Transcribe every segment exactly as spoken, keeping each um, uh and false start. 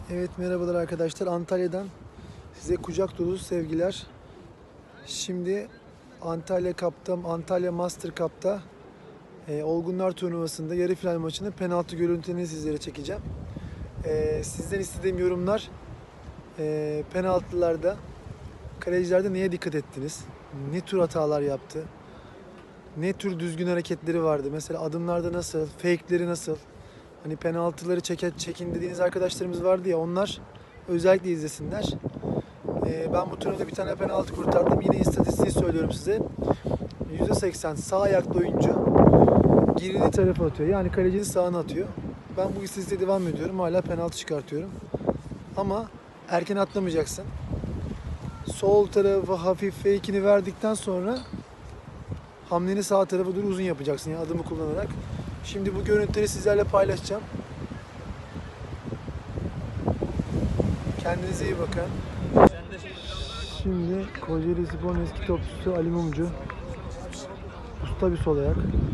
Evet, merhabalar arkadaşlar. Antalya'dan size kucak dolusu sevgiler. Şimdi Antalya Cup'ta, Antalya Master Cup'ta e, Olgunlar Turnuvası'nda yarı final maçının penaltı görüntülerini sizlere çekeceğim. E, sizden istediğim yorumlar, e, penaltılarda, kalecilerde neye dikkat ettiniz? Ne tür hatalar yaptı? Ne tür düzgün hareketleri vardı? Mesela adımlarda nasıl? Fake'leri nasıl? Hani penaltıları çeke, çekin dediğiniz arkadaşlarımız vardı ya, onlar özellikle izlesinler. Ee, ben bu turnuvada bir tane penaltı kurtardım. Yine istatistiği söylüyorum size. yüzde seksen sağ ayaklı oyuncu girdiği tarafa atıyor. Yani kalecinin sağına atıyor. Ben bu istatistiğe devam ediyorum. Hala penaltı çıkartıyorum. Ama erken atlamayacaksın. Sol tarafı hafif fake'ini verdikten sonra hamleni sağ tarafa doğru uzun yapacaksın. Yani adımı kullanarak. Şimdi bu görüntüleri sizlerle paylaşacağım. Kendinize iyi bakın. Şimdi Kocaeli Spor'un eski topçusu Ali Mumcu. Usta bir sol ayak.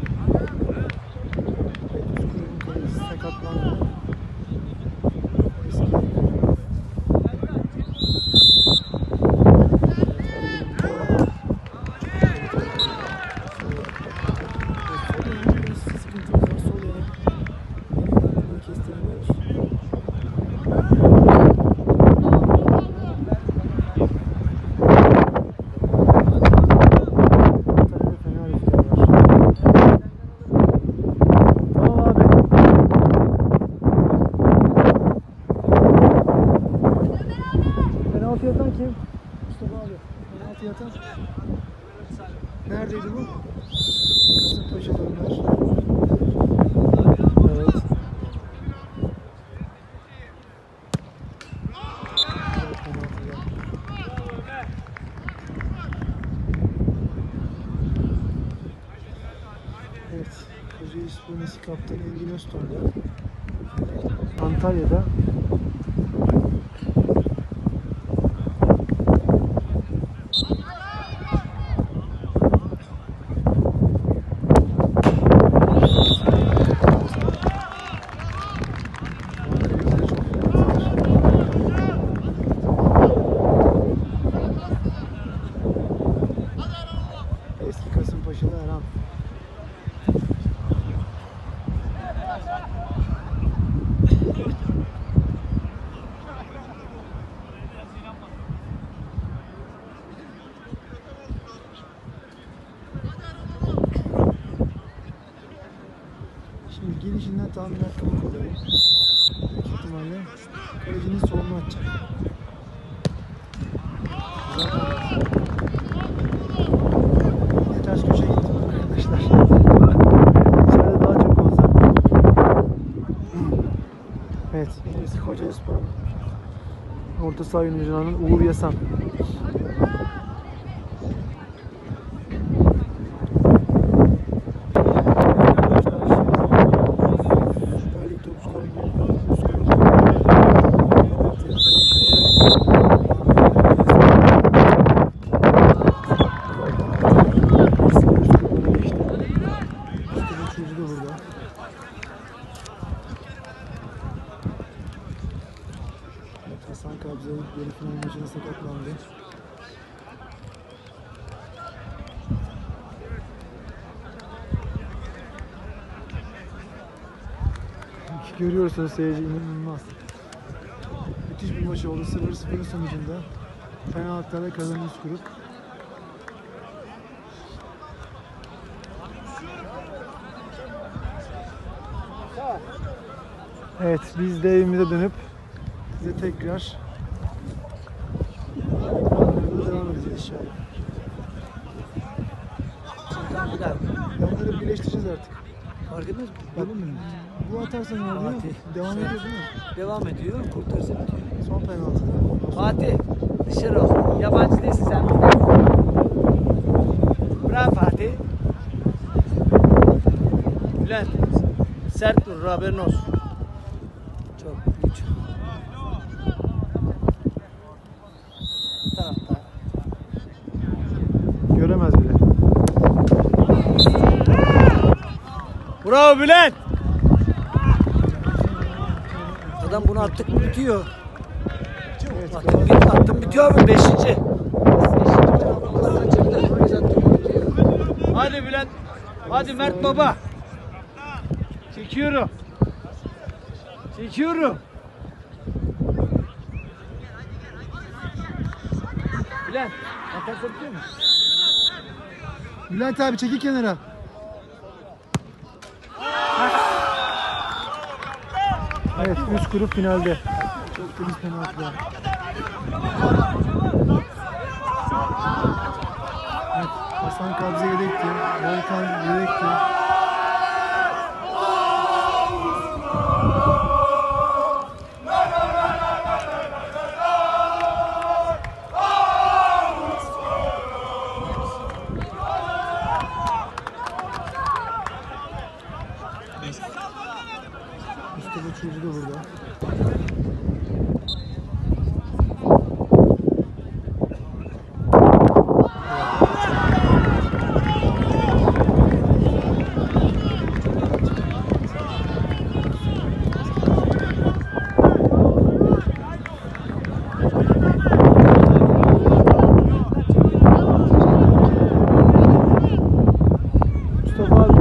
Kulübün kalecisi sakatlandı. Eski. Penaltı yatan kim? Mustafa abi. Penaltı yatan. Neredeydi bu? Kasımpaşa'da onlar. Evet. Evet. Kocaeli Spor'un eski kaptanı Engin Özton'da. Antalya'da eski Kasımpaşalı Erhan. Şimdi gelişinden tahmin hakkımı kullanayım. Büyük ihtimalle kalecinin solunu atacak. Yine ters köşeye gittim arkadaşlar. İçeride daha çok konsantre. Evet, eski Kocaeli Spor. Orta saha oyuncularının Uğur Yasan. Hasan Kabze yarı final maçına sakatlandı. Görüyorsunuz seyirci, inanılmaz. Müthiş bir maç oldu. sıfır sıfır sonucunda penaltılara kazanan Üsküdar. Evet, biz de evimize dönüp size tekrar devam edeceğiz inşallah. Onları birleştireceğiz artık. Fark etmez mi? Bak, bu atarsan ne oluyor? Devam ediyor değil mi? Devam ediyor, kurtarsa bitiyor. Son penaltı. Fatih, dışarı ol. Yabancı değilsin sen. Bravo Fatih. Bülent, sert dur, haberin olsun. Çok güç. Taraftar. Göremez bile. Bravo Bülent. Adam bunu attık mı bitiyor. Evet, Attım, bit, attım bitiyor abi. Beşinci. Hadi Bülent. Hadi Mert Baba. Çekiyorum. Çekiyorum. Bülent. Atarsa bitiyor mu? Bülent abi çekil kenara. Evet, üst grup finalde. Çok temiz penaltılar. Evet, Hasan Kabze yedekti. Volkan yedekti. Mustafa Çuğcu da burada. Mustafa abi.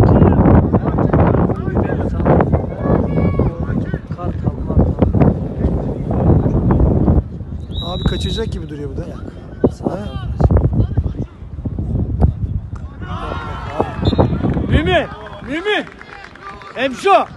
Abi kaçıracak gibi duruyor bu da. Ha? Mümin! Mümin! Hemşo!